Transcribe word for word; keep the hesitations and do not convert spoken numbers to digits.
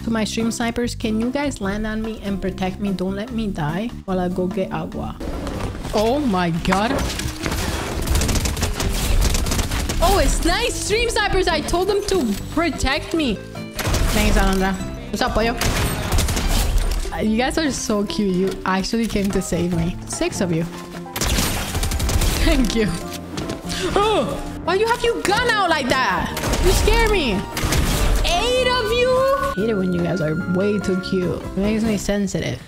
To my stream snipers, can you guys land on me and protect me? Don't let me die while I go get agua. Oh my god. Oh, it's nice. Stream snipers, I told them to protect me. Thanks, Alondra. What's up, pollo? You guys are so cute. You actually came to save me. Six of you. Thank you. Oh, why you have your gun out like that? You scare me. Eight of you? I hate it when you guys are way too cute. It makes me sensitive.